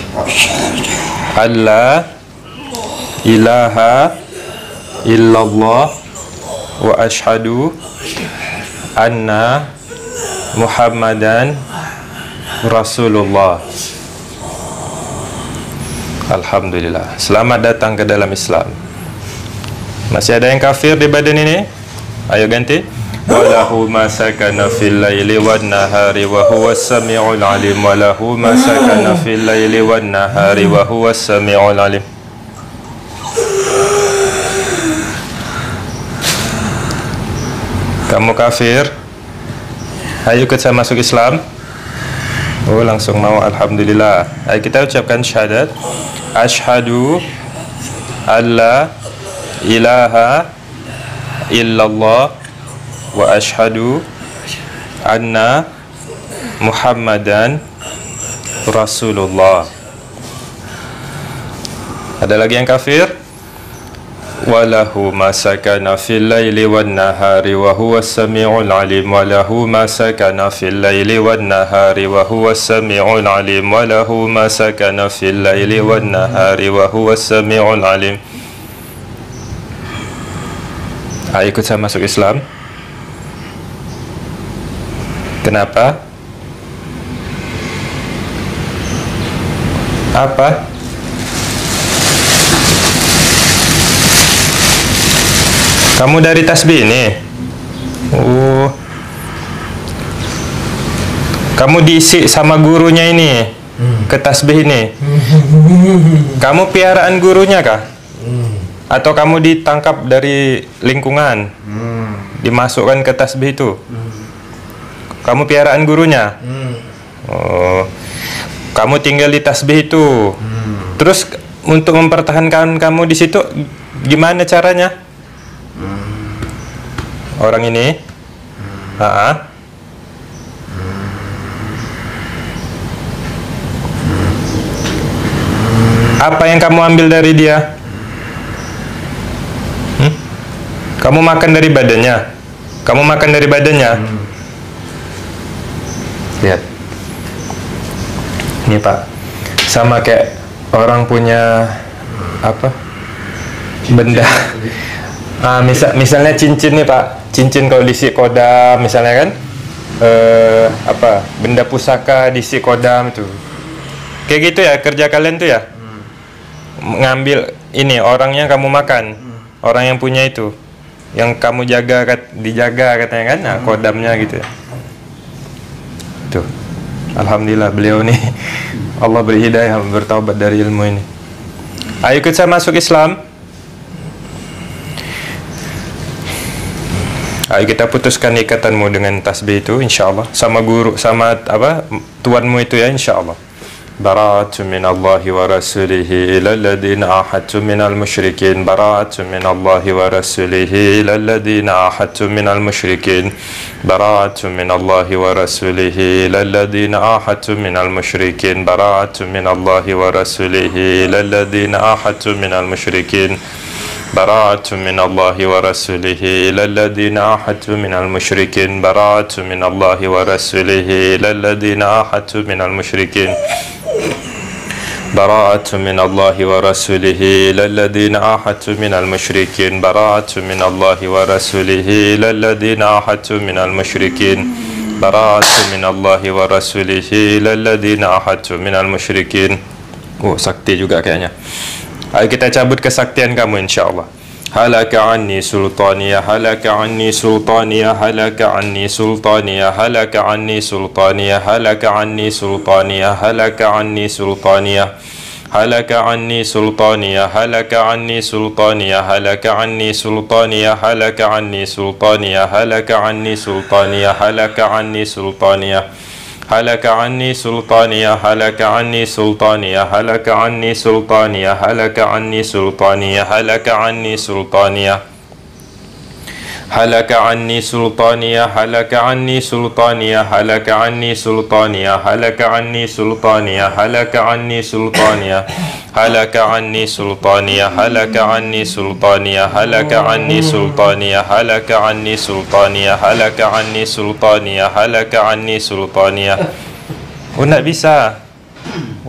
alla ilaha illallah wa ashhadu anna Muhammadan Rasulullah. Alhamdulillah. Selamat datang ke dalam Islam. Masih ada yang kafir di badan ini? Ayo ganti. Walahu ma sakana fil laili wan nahari wa huwas samiul alim. Walahu ma sakana fil laili wan nahari wa huwas samiul alim. Kamu kafir? Ayo ikut saya masuk Islam. Oh, langsung mau. Alhamdulillah. Ayo kita ucapkan syahadat. Asyhadu alla ilaha illallah wa asyhadu anna Muhammadan Rasulullah. Ada lagi yang kafir? Walahu ma sakana fil laili wan nahari wa huwas samiul alim. Walahu ma sakana fil laili wan nahari wa huwas samiul alim. Walahu ma sakana fil laili wan nahari wa huwas samiul alim. Ayo ikut saya masuk Islam. Kenapa? Apa? Kamu dari tasbih ini? Oh. Kamu diisi sama gurunya ini? Ke tasbih ini? Kamu piaraan gurunya kah? Atau kamu ditangkap dari lingkungan? Dimasukkan ke tasbih itu? Kamu piaraan gurunya? Oh. Kamu tinggal di tasbih itu? Terus untuk mempertahankan kamu di situ gimana caranya? Orang ini, apa yang kamu ambil dari dia? Kamu makan dari badannya? Kamu makan dari badannya? Lihat, ini Pak, sama kayak orang punya apa? Benda. Misalnya cincin nih Pak, cincin kalau diisi kodam misalnya kan, apa benda pusaka diisi kodam itu, kayak gitu ya kerja kalian tuh ya, ngambil ini orangnya kamu makan, orang yang punya itu, yang kamu jaga dijaga katanya kan, nah kodamnya gitu ya. Tuh, alhamdulillah beliau nih Allah beri hidayah bertaubat dari ilmu ini. Ayo ikut saya masuk Islam. Ayo kita putuskan ikatanmu dengan tasbih itu insyaallah, sama guru, sama apa tuanmu itu ya insyaallah. Bara'atu minallahi wa rasulihi ilal ladina ahadtu minal musyrikin. Bara'atu minallahi wa rasulihi ilal ladina ahadtu minal musyrikin. Bara'atu minallahi wa rasulihi ilal ladina ahadtu minal musyrikin. Bara'atu minallahi wa rasulihi ilal ladina ahadtu minal musyrikin. براءة من الله ورسوله إلى الذين عاهدت من المشركين. براءة من الله ورسوله إلى الذين عاهدت من المشركين. براءة من الله ورسوله إلى الذين عاهدت من المشركين. براءة من الله ورسوله إلى الذين عاهدت من المشركين. براءة من الله ورسوله إلى الذين عاهدت من المشركين. Oh, sakti juga kayaknya. Ayo kita cabut kesaktian kamu insyaallah. Halaka anni sultaniya, halaka anni sultaniya, halaka anni sultaniya, halaka anni sultaniya, halaka anni sultaniya, halaka anni sultaniya, halaka anni sultaniya, halaka anni sultaniya, halaka anni sultaniya, halaka anni sultaniya, halaka anni sultaniya, halaka anni sultaniya, هلك عني سلطانية، هلك عني سلطانية، هلك عني سلطانية، هلك عني سلطانية، هلك عني سلطانية، هلك عني سلطانية، هلك عني سلطانية، هلك عني سلطانية، هلك عني سلطانية، هلك عني سلطانية، هلك عني سلطانية، هلك عني سلطانية، هلك عني سلطانية، هلك عني سلطانية، هلك عني سلطانية، هلك عني سلطانية. Oh, nak bisa.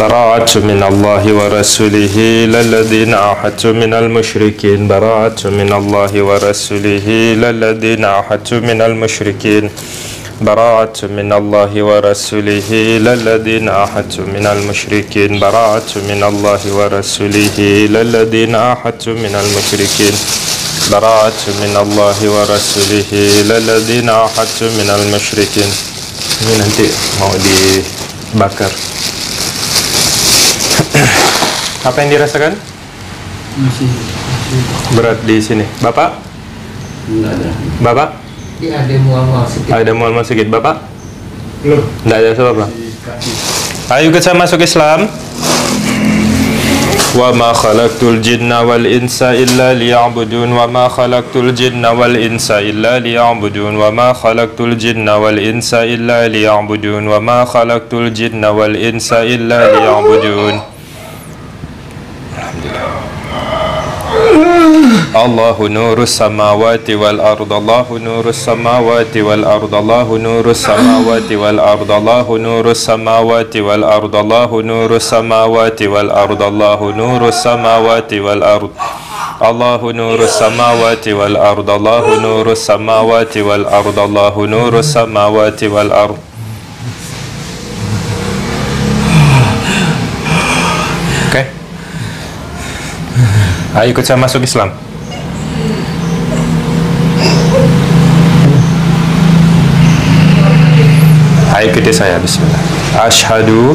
براءة من الله ورسوله إلى الذين عاهدتم من المشركين براءة من الله ورسوله إلى الذين عاهدتم من المشركين براءة من الله ورسوله إلى الذين عاهدتم من المشركين براءة من الله ورسوله إلى الذين عاهدتم من المشركين براءة من الله ورسوله إلى الذين عاهدتم من المشركين. Ini nanti mau dibakar. Apa yang dirasakan? Masih Berat di sini. Bapak? enggak ada. Bapak? Dia ada mual-mual sedikit. Ada mual-mual sedikit. Bapak? Belum. Tidak ada sebab. Ayo kita masuk Islam. Wa ma khalaqtul jinna wal insa illa liya'budun wa ma khalaqtul jinna wal insa illa liya'budun wa ma khalaqtul jinna wal insa illa liya'budun wa ma khalaqtul jinna wal insa illa liya'budun. Allahu nurus samawati wal ard Allahu nurus samawati wal ard Allahu nurus samawati wal ard Allahu nurus samawati wal ard Allahu nurus samawati wal ard Allahu nurus samawati wal ard Allahu nurus samawati wal ard Allahu nurus samawati wal ard Allahu nurus samawati wal ard. Oke. Ayo ikut saya masuk Islam. Ayo ikuti saya. Bismillah. Asyhadu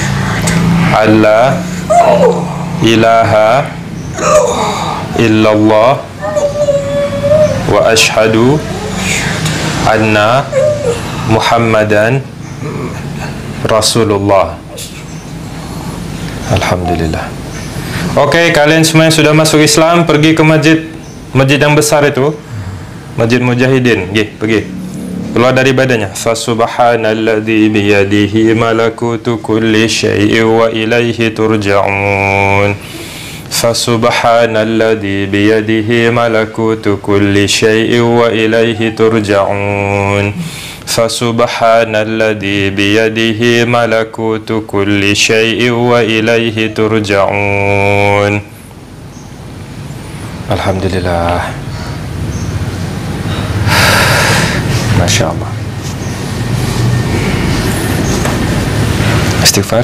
alla ilaha illallah wa asyhadu anna Muhammadan Rasulullah. Alhamdulillah. Oke, kalian semua yang sudah masuk Islam, pergi ke masjid yang besar itu, Masjid Mujahidin. Pergi. Keluar dari badannya. Fa subhanalladzi biyadihi malakutu kulli syai'in wa ilaihi turja'un. Fa subhanalladzi biyadihi malakutu kulli syai'in wa ilaihi turja'un. Fa subhanalladzi biyadihi malakutu kulli syai'in wa ilaihi turja'un. Alhamdulillah. Masya Allah. Istighfar.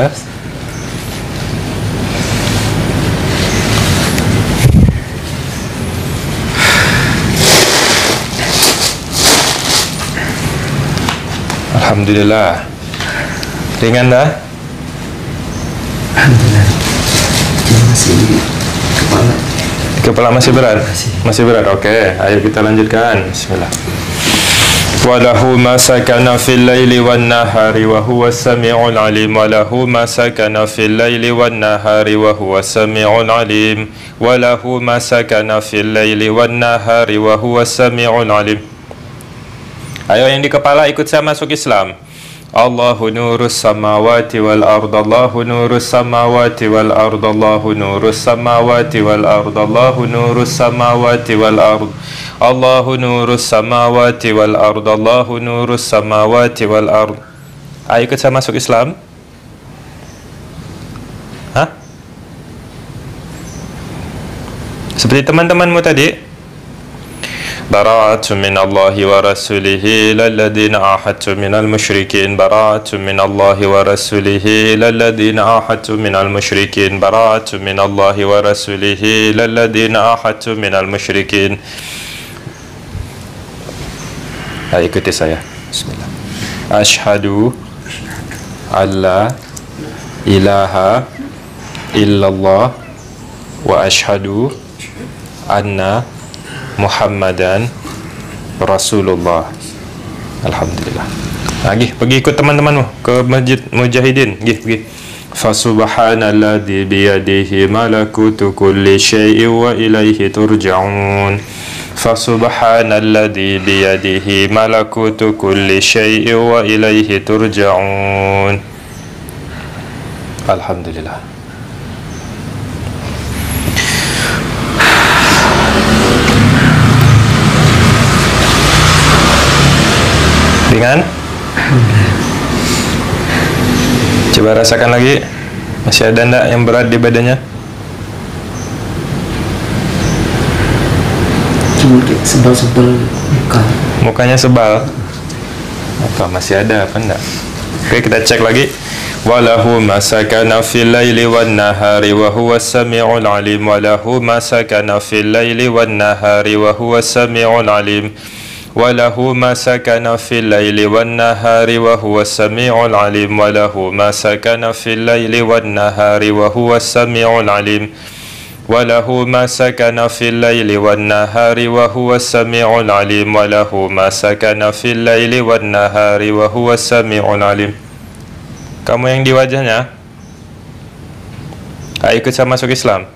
Alhamdulillah. Ringan dah? Alhamdulillah. Masih kepala. Kepala masih berat? Masih berat. Oke, ayo kita lanjutkan. Bismillah. Walahu ma sakana fil laili wan nahari wa huwa sami'ul alim. Walahu ma sakana fil laili wan nahari wa huwa sami'ul alim. Walahu ma sakana fil laili wan nahari wa huwa sami'ul alim. Ayo yang di kepala ikut saya masuk Islam. Allahu nurus samawati wal ard Allahu nurus samawati wal ard Allahu nurus samawati wal ard Allahu nurus samawati wal ard Allahu nurus samawati wal ard Allahu nurus samawati wal ard. Ayo ikut saya masuk Islam. Hah? Seperti teman-temanmu tadi. براءة من الله ورسوله إلى الذين عاهدتم من المشركين براءة من الله ورسوله إلى الذين عاهدتم من المشركين براءة من الله ورسوله إلى الذين عاهدتم من المشركين. Ayo ikuti saya. Bismillah. Asyhadu alla ilaha illallah wa asyhadu anna Muhammadan Rasulullah. Alhamdulillah. Pergi ikut teman-temanmu ke Masjid Mujahidin. Pergi. Fa subhanalladzi biyadihi malakutu kulli syai'in wa ilaihi turja'un. Fa subhanalladzi biyadihi malakutu kulli syai'in wa ilaihi turja'un. Alhamdulillah. Ringan? Coba rasakan lagi. Masih ada enggak yang berat di badannya? Cuma kayak sebal-sebal muka. Mukanya sebal. Apa masih ada apa enggak? Oke, kita cek lagi. Walahu ma sakana fil laili wan nahari wa huwas samiul alim. Walahu ma sakana fil laili wan nahari wa huwas samiul alim. Walahu ma sakana fil laili wan nahari wa huwas samiul alim. Walahu ma sakana fil laili wan nahari wa huwas samiul alim. Walahu ma sakana fil laili wan nahari wa huwas samiul alim. Walahu ma sakana fil laili wan nahari wa huwas samiul alim. Kamu yang di wajahnya, ikut saya masuk Islam.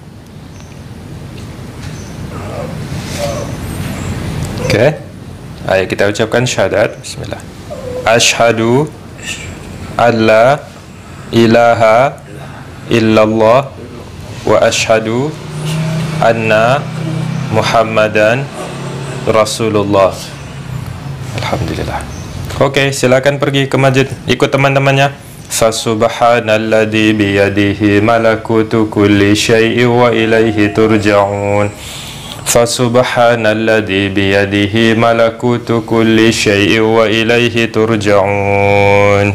Oke. Ayo kita ucapkan syahadat. Bismillah. Asyhadu alla ilaha illallah wa asyhadu anna Muhammadan Rasulullah. Alhamdulillah. Oke, silakan pergi ke masjid, ikut teman-temannya. Fasubhanalladzi biyadihi malakutu kulli syai'in wa ilaihi turja'un. Fasubhanalladzi biyadihi malakutu kulli syai'in wa ilaihi turja'un.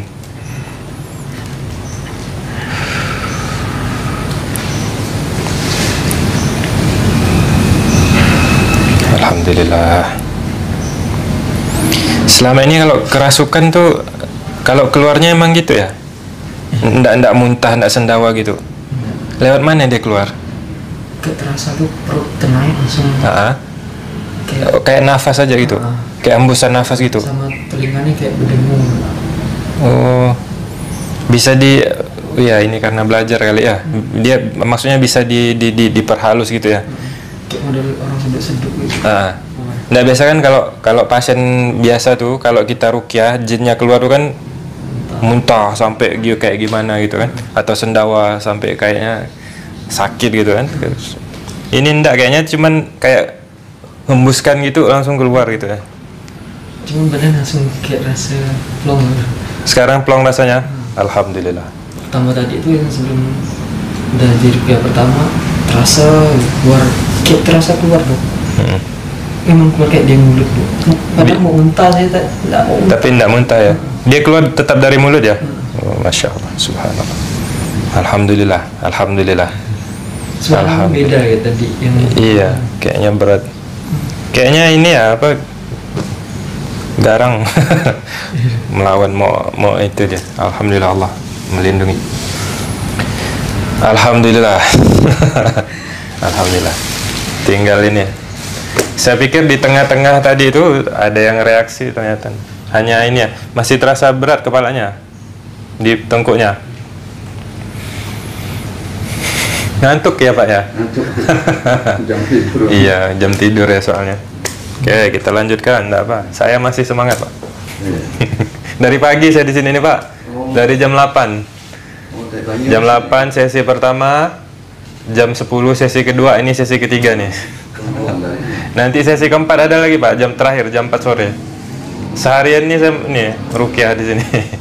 Alhamdulillah. Selama ini kalau kerasukan tuh, kalau keluarnya emang gitu ya? Nggak muntah, nggak sendawa gitu. Lewat mana dia keluar? Kayak terasa tuh perut ternaik langsung. Kayak nafas aja gitu. Kayak hembusan nafas gitu. Sama telinganya kayak berdengung. Oh, bisa ya ini karena belajar kali ya. Dia maksudnya bisa diperhalus gitu ya. Kayak model orang seduk-seduk gitu. Nggak biasa kan kalau pasien biasa tuh, kalau kita ruqyah jinnya keluar tuh kan muntah sampai kayak gimana gitu kan, atau sendawa sampai kayaknya sakit gitu kan. Ini enggak, kayaknya cuman kayak hembuskan gitu langsung keluar gitu ya. Cuman badan langsung kayak rasa plong. Sekarang plong rasanya. Alhamdulillah. Pertama tadi itu yang sebelum dari ruqyah pertama terasa keluar, kayak terasa keluar tuh. Emang keluar kayak di mulut tuh. Padahal mau muntah saya tak mau muntah. Tapi enggak muntah ya. Dia keluar tetap dari mulut ya. Oh, Masya Allah, Subhanallah. Alhamdulillah, Alhamdulillah. Suara beda ya tadi yang. Iya, kayaknya berat. Kayaknya ini ya apa? Garang melawan mau itu dia. Alhamdulillah, Allah melindungi. Alhamdulillah. Alhamdulillah. Tinggal ini. Saya pikir di tengah-tengah tadi itu ada yang reaksi, ternyata hanya ini ya, masih terasa berat kepalanya di tengkuknya. Ngantuk ya Pak ya? Ngantuk. Jam tidur. Iya, jam tidur ya soalnya. Oke, kita lanjutkan, enggak apa. Saya masih semangat Pak. Dari pagi saya di sini nih Pak. Dari jam 8. Jam 8 sesi pertama, jam 10 sesi kedua, ini sesi ketiga nih. Nanti sesi keempat ada lagi Pak, jam terakhir jam 4 sore. Seharian ini saya ruqyah di sini.